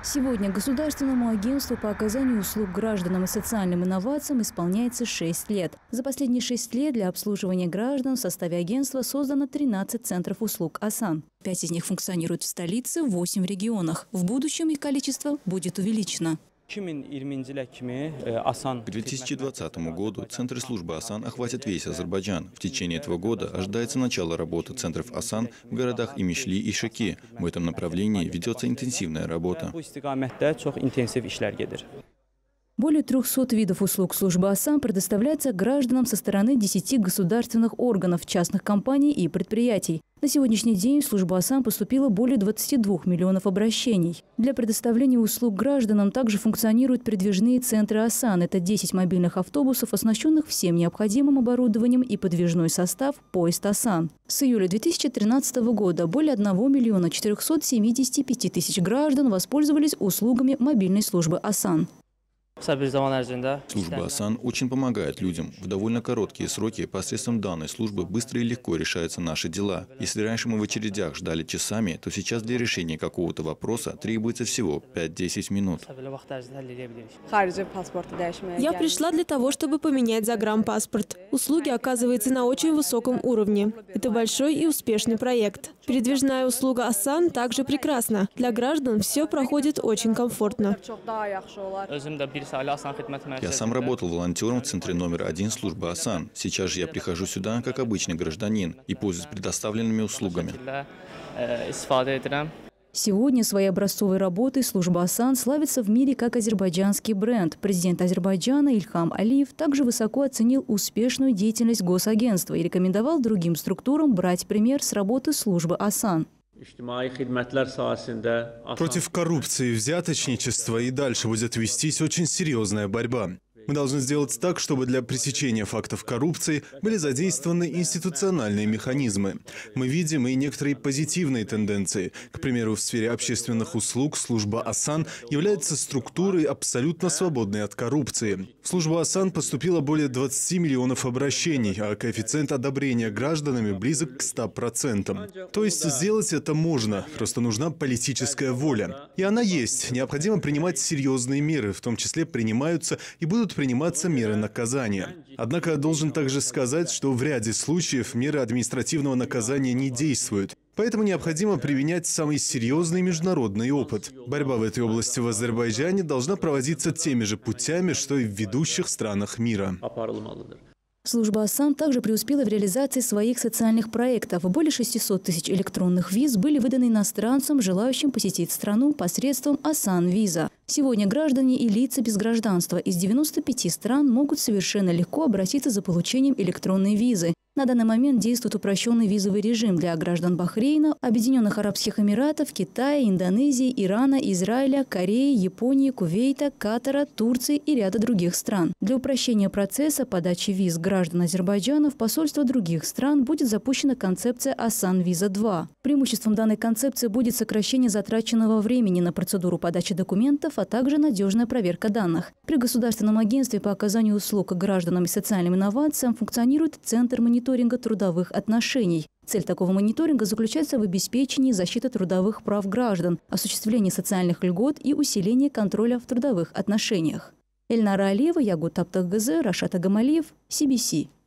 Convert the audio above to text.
Сегодня Государственному агентству по оказанию услуг гражданам и социальным инновациям исполняется 6 лет. За последние 6 лет для обслуживания граждан в составе агентства создано 13 центров услуг ОСАН. 5 из них функционируют в столице, 8 в регионах. В будущем их количество будет увеличено. К 2020 году центры службы ОСАН охватят весь Азербайджан. В течение этого года ожидается начало работы центров ОСАН в городах Имишли и Шеки. В этом направлении ведется интенсивная работа. Более 300 видов услуг службы ОСАН предоставляется гражданам со стороны 10 государственных органов, частных компаний и предприятий. На сегодняшний день в службу ОСАН поступило более 22 миллионов обращений. Для предоставления услуг гражданам также функционируют передвижные центры ОСАН. Это 10 мобильных автобусов, оснащенных всем необходимым оборудованием, и подвижной состав «Поезд ОСАН». С июля 2013 года более 1 миллиона 475 тысяч граждан воспользовались услугами мобильной службы ОСАН. Служба ОСАН очень помогает людям. В довольно короткие сроки посредством данной службы быстро и легко решаются наши дела. Если раньше мы в очередях ждали часами, то сейчас для решения какого-то вопроса требуется всего 5-10 минут. Я пришла для того, чтобы поменять загранпаспорт. Услуги оказываются на очень высоком уровне. Это большой и успешный проект. Передвижная услуга ОСАН также прекрасна. Для граждан все проходит очень комфортно. Я сам работал волонтером в центре номер 1 службы ОСАН. Сейчас же я прихожу сюда как обычный гражданин и пользуюсь предоставленными услугами. Сегодня своей образцовой работой служба ОСАН славится в мире как азербайджанский бренд. Президент Азербайджана Ильхам Алиев также высоко оценил успешную деятельность госагентства и рекомендовал другим структурам брать пример с работы службы ОСАН. Против коррупции и взяточничества и дальше будет вестись очень серьезная борьба. Мы должны сделать так, чтобы для пресечения фактов коррупции были задействованы институциональные механизмы. Мы видим и некоторые позитивные тенденции. К примеру, в сфере общественных услуг служба ОСАН является структурой, абсолютно свободной от коррупции. В службу ОСАН поступило более 20 миллионов обращений, а коэффициент одобрения гражданами близок к 100%. То есть сделать это можно, просто нужна политическая воля. И она есть. Необходимо принимать серьезные меры, в том числе принимаются и будут приниматься меры наказания. Однако я должен также сказать, что в ряде случаев меры административного наказания не действуют. Поэтому необходимо применять самый серьезный международный опыт. Борьба в этой области в Азербайджане должна проводиться теми же путями, что и в ведущих странах мира. Служба ОСАН также преуспела в реализации своих социальных проектов. Более 600 тысяч электронных виз были выданы иностранцам, желающим посетить страну посредством ОСАН-виза. Сегодня граждане и лица без гражданства из 95 стран могут совершенно легко обратиться за получением электронной визы. На данный момент действует упрощенный визовый режим для граждан Бахрейна, Объединенных Арабских Эмиратов, Китая, Индонезии, Ирана, Израиля, Кореи, Японии, Кувейта, Катара, Турции и ряда других стран. Для упрощения процесса подачи виз граждан Азербайджана в посольства других стран будет запущена концепция ОСАН-виза-2. Преимуществом данной концепции будет сокращение затраченного времени на процедуру подачи документов, а также надежная проверка данных. При Государственном агентстве по оказанию услуг гражданам и социальным инновациям функционирует Центр мониторинга трудовых отношений. Цель такого мониторинга заключается в обеспечении защиты трудовых прав граждан, осуществлении социальных льгот и усилении контроля в трудовых отношениях. Эльнара Алиева, Ягут Таптаггызы, Рашат Агамалиев, CBC.